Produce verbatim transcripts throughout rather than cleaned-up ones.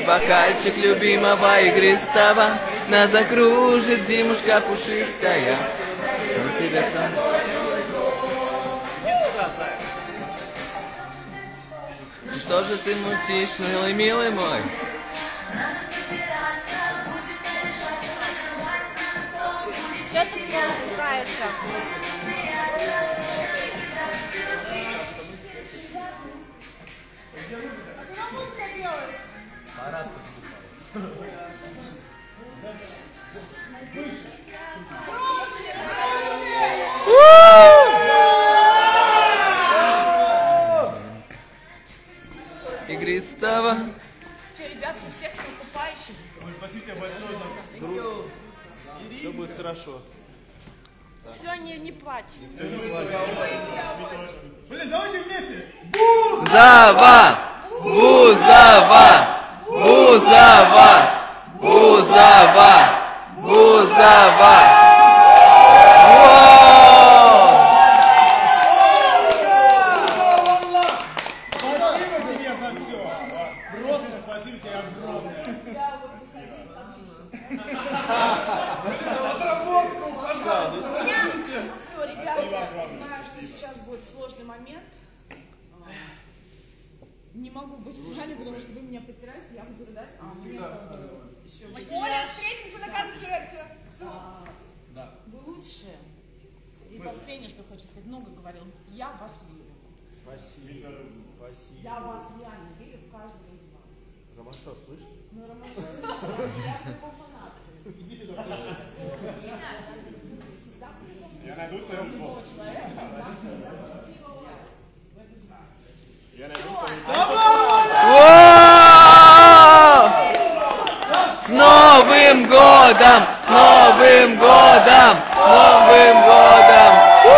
Бокальчик любимого игристого нас закружит зимушка пушистая. Он тебе сам... Что же ты мутишь, милый, милый мой? Сейчас мне ругается. Игристого. Че, ребятки, всех с наступающим. Спасибо тебе большое за груз. Все будет хорошо. Все, не, не плачь. Блин, давайте вместе. Бузова! Бузова! Бузова! Бузова! Бузова! Спасибо тебе за все. Просто спасибо тебе огромное. Отработку, пожалуйста. Все, ребята, я знаю, что сейчас будет сложный момент. Не могу быть с вами, потому что вы меня потеряете, я буду рыдать, а мне еще... Оля, встретимся на концерте. Все. Да. Вы лучшие. И последнее, что хочу сказать, много говорил. Я в вас верю. Спасибо. Спасибо. Я в вас реально верю, в каждого из вас. Ромашов, слышишь? Ну, Ромашов, я его фанат. Иди сюда. Я найду своего фото. Я найду своего. С Новым годом! С Новым годом! С Новым годом!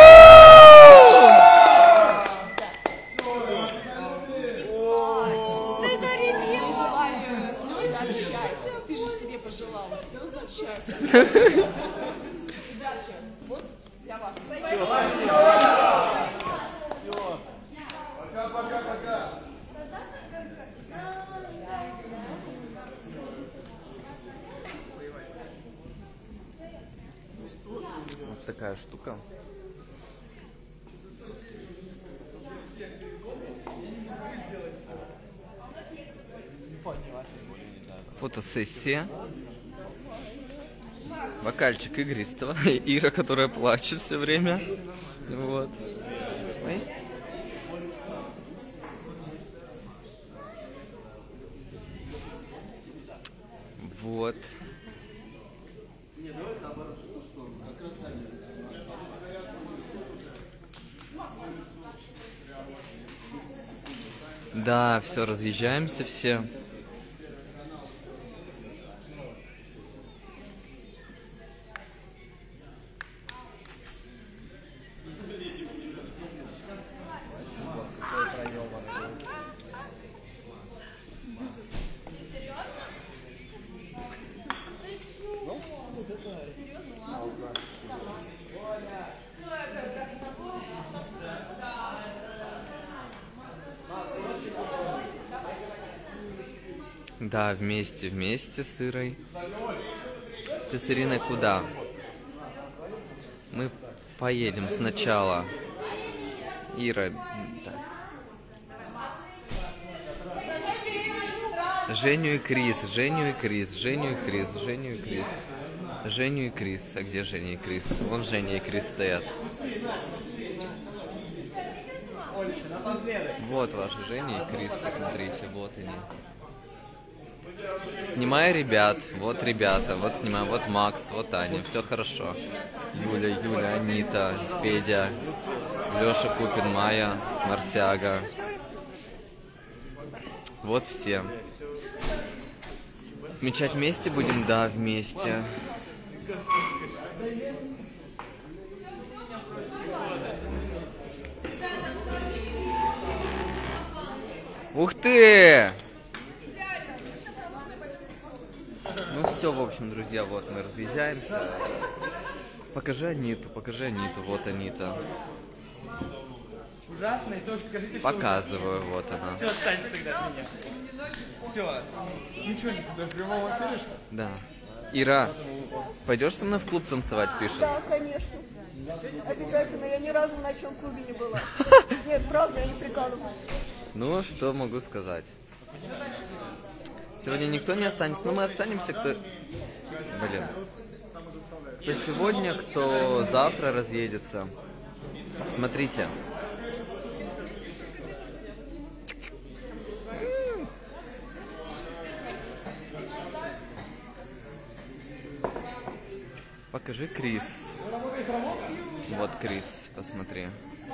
Ты желаю слезы от счастья. Ты же себе пожелала слезы от счастья. Ребятки, вот для вас. Пока-пока-пока. Вот такая штука. Фотосессия. Бокальчик игристого. Ира, которая плачет все время. Вот. Ой. Вот. Да, все, разъезжаемся все. Да, вместе, вместе с Ирой. Ты с Ириной куда? Мы поедем сначала. Ира. Да. Женю и Крис, Женю и Крис, Женю и Крис, Женю и Крис. Женю и Крис. А где Женя и Крис? Вон Женя и Крис стоят. Вот ваши Женя и Крис, посмотрите, вот они. Снимай ребят, вот ребята, вот снимаю, вот Макс, вот Аня, все хорошо. Юля, Юля, Анита, Федя, Леша Купин, Майя, Марсиага. Вот все. Отмечать вместе будем? Да, вместе. Ух ты! Ну все, в общем, друзья, вот мы разъезжаемся. Покажи Аниту, покажи Аниту, вот Анита. Ужасно, и тоже скажите, что... Показываю, вот она. Все, отстаньте тогда от меня. все. Ничего не даже в прямом эфире, что ли? Да. Ира, пойдешь со мной в клуб танцевать, пишет? Да, конечно. Обязательно. Я ни разу в ночном клубе не была. Нет, правда, я не прикалываюсь. Ну, что могу сказать. Сегодня никто не останется, но мы останемся, кто... Блин. Кто сегодня, кто завтра разъедется. Смотрите. Покажи Крис. Вот Крис, посмотри.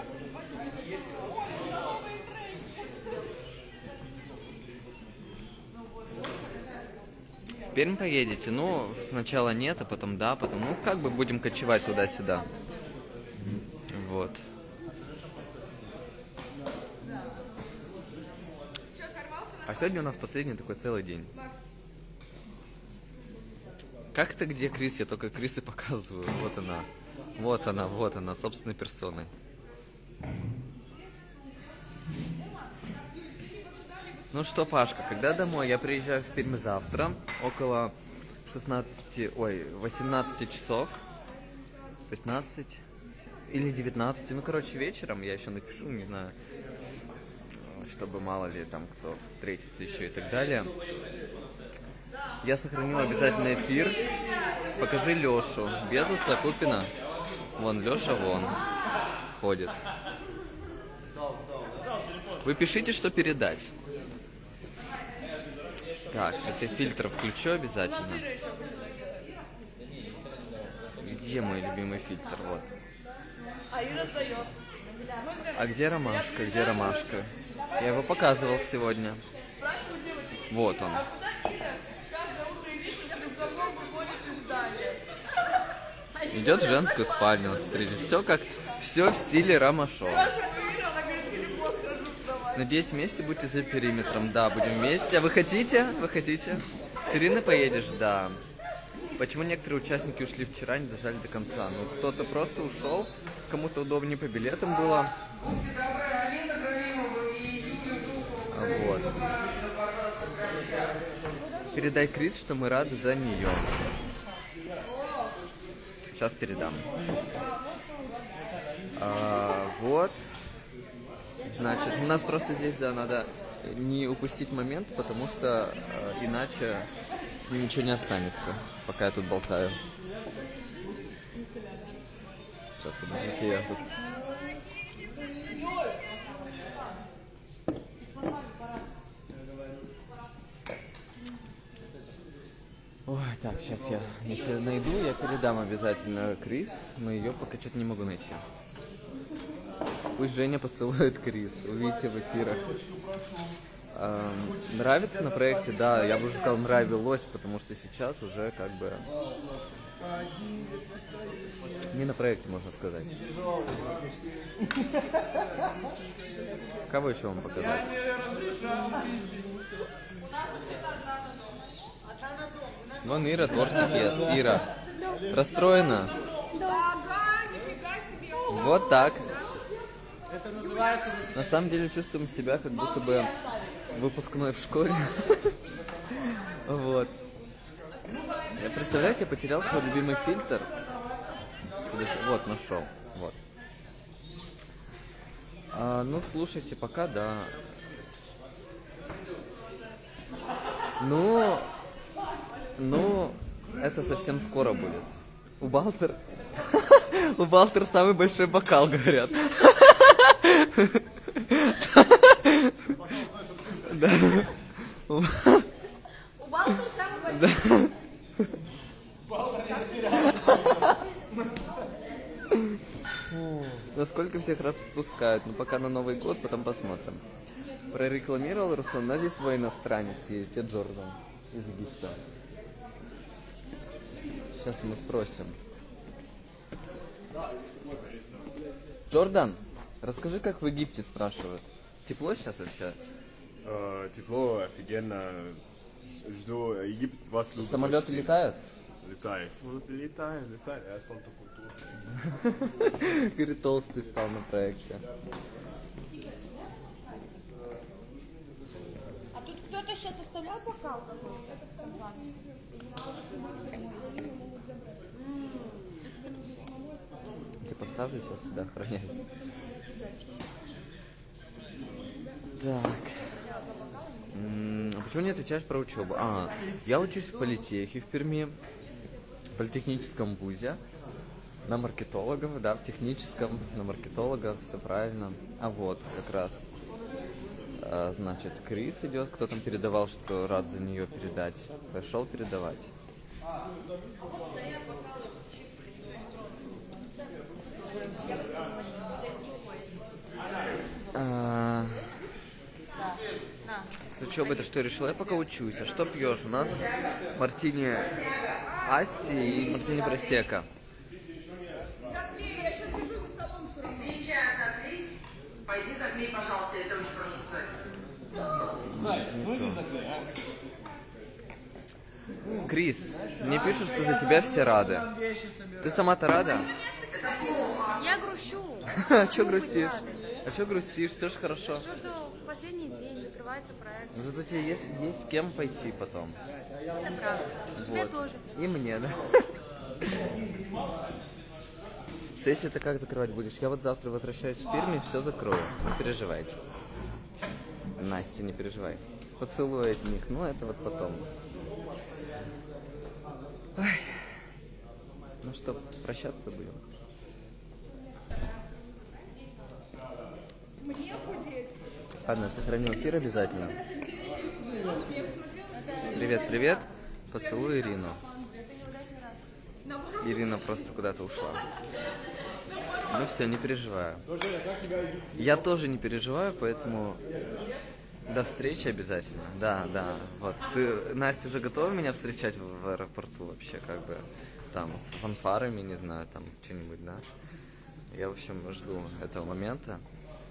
В Пермь поедете? Ну, сначала нет, а потом да, потом, ну, как бы будем кочевать туда-сюда. Вот. А сегодня у нас последний такой целый день. Как это где Крис? Я только Крис и показываю. Вот она. Вот она, вот она, собственной персоной. Ну что, Пашка, когда домой? Я приезжаю в Пермь завтра, около шестнадцати, ой, восемнадцати часов. пятнадцать или девятнадцать. Ну, короче, вечером я еще напишу, не знаю, чтобы мало ли там кто встретится еще и так далее. Я сохранил обязательно эфир. Покажи Лешу. Безуса, Купина. Вон, Леша вон ходит. Вы пишите, что передать. Так, сейчас я фильтр включу обязательно. Где мой любимый фильтр? Вот. А где ромашка? Где ромашка? Я его показывал сегодня. Вот он. Идет в женскую спальню, смотрите. Все как, все в стиле Ромашова. Надеюсь, вместе будете за периметром. Да, будем вместе. А вы хотите? Вы хотите? С Ириной поедешь? Да. Почему некоторые участники ушли вчера, не дожали до конца? Ну, кто-то просто ушел, кому-то удобнее по билетам было. Вот. Передай Крис, что мы рады за нее. Сейчас передам. А, вот. Значит, у нас просто здесь, да, надо не упустить момент, потому что э, иначе ничего не останется, пока я тут болтаю. Сейчас, подождите, я тут... Ой, так, сейчас я, если найду, я передам обязательно Крис, но ее пока что-то не могу найти. Пусть Женя поцелует Крис, увидите в эфирах. Эм, нравится на проекте? Да, я бы уже сказал, нравилось, потому что сейчас уже как бы... Не на проекте, можно сказать. Кого еще вам показать? Вон Ира тортик ест. Ира, расстроена? Вот так. На самом деле чувствуем себя, как будто бы выпускной в школе. Вот. Я представляю, я потерял свой любимый фильтр. Вот, нашел. Вот. А, ну, слушайте, пока, да. Ну, ну, это совсем скоро будет. У Балтер... У Балтер самый большой бокал, говорят. Да. У Балтер самый большой. Насколько всех распускают? Ну, пока на Новый год, потом посмотрим. Прорекламировал Руслан. У нас здесь свой иностранец есть, это Джордан из Египта. Сейчас мы спросим. Джордан, расскажи, как в Египте, спрашивают. Тепло сейчас вообще? Э, тепло, офигенно. Жду. Египет вас любит. Самолеты летают? Летает. Самолеты летают, летают. Я стал такой толстый. Говорит, толстый стал на проекте. А тут кто-то сейчас оставляй бокал какой-то. Это компант. Я поставлю сейчас сюда, охраняю. Так. М, А почему не отвечаешь про учебу? А, я учусь в политехе в Перми, в политехническом вузе, на маркетологов, да, в техническом, на маркетологов, все правильно. А вот, как раз, а, значит, Крис идет, кто там передавал, что рад за нее передать. Пошел передавать. А, С учебой ты что, решила? Я пока учусь. А что пьешь? У нас мартини Асти и мартини Просека. Сейчас заклей. Пойди заклей, пожалуйста, я тебя очень прошу, Зай. Зай, ну иди заклей, а. Крис, мне пишут, что за тебя все рады. Ты сама-то рада? Я грущу. А чё грустишь? А чё грустишь? Все же хорошо. Что, что последний день закрывается проект. Но зато тебе есть, есть с кем пойти потом. Это правда. Тебе Вот. тоже. И мне, да. Сессию ты как закрывать будешь? Я вот завтра возвращаюсь в Перми, все закрою. Не переживайте. Настя, не переживай. Поцелуй от них, ну это вот потом. Ой. Ну что, прощаться будем? Мне худеть. Ладно, сохраню эфир обязательно. Привет, привет. Поцелуй Ирину. Ирина просто куда-то ушла. Ну все, не переживаю. Я тоже не переживаю, поэтому до встречи обязательно. Да, да. Вот. Ты, Настя, уже готова меня встречать в, в аэропорту вообще, как бы там с фанфарами, не знаю, там что-нибудь, да? Я, в общем, жду этого момента.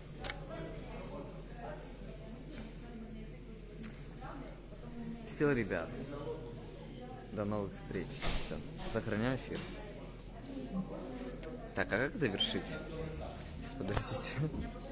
Все, ребят. До новых встреч. Все. Сохраняю эфир. Так, а как завершить? Сейчас, подождите.